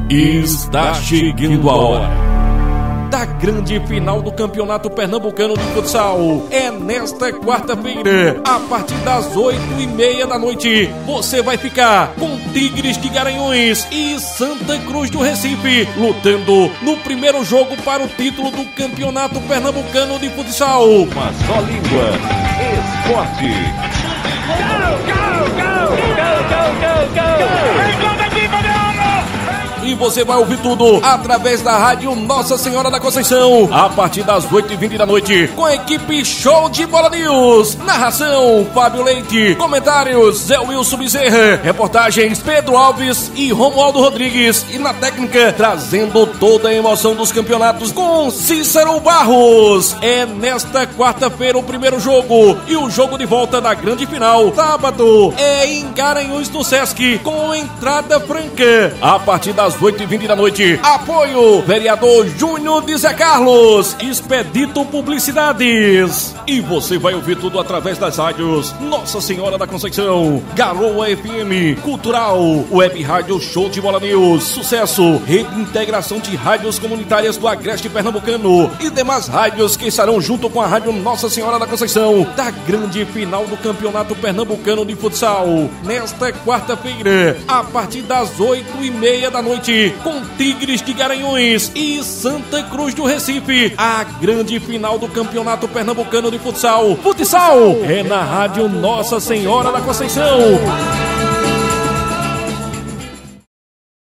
Está chegando a hora da grande final do Campeonato Pernambucano de Futsal. É nesta quarta-feira, a partir das 8h30 da noite. Você vai ficar com Tigres de Garanhuns e Santa Cruz do Recife, lutando no primeiro jogo para o título do Campeonato Pernambucano de Futsal. Uma só língua, esporte. Go, go, go, go, go, go, go. E você vai ouvir tudo através da rádio Nossa Senhora da Conceição, a partir das 8h20 da noite, com a equipe Show de Bola News. Narração, Fábio Leite. Comentários, Zé Wilson Bezerra. Reportagens, Pedro Alves e Romualdo Rodrigues. E na técnica, trazendo toda a emoção dos campeonatos, com Cícero Barros. É nesta quarta-feira o primeiro jogo, e o jogo de volta da grande final, sábado, é em Garanhuns do Sesc, com entrada franca, a partir das 8h20 da noite. Apoio, vereador Júnior de Zé Carlos, Expedito Publicidades. E você vai ouvir tudo através das rádios Nossa Senhora da Conceição, Garoa FM, Cultural, Web Rádio Show de Bola News, Sucesso, Rede de Integração de Rádios Comunitárias do Agreste Pernambucano e demais rádios que estarão junto com a rádio Nossa Senhora da Conceição, da grande final do Campeonato Pernambucano de Futsal, nesta quarta-feira, a partir das 8h30 da noite, com Tigres de Garanhuns e Santa Cruz do Recife, a grande final do Campeonato Pernambucano de Futsal. Futsal é na rádio Nossa Senhora da Conceição.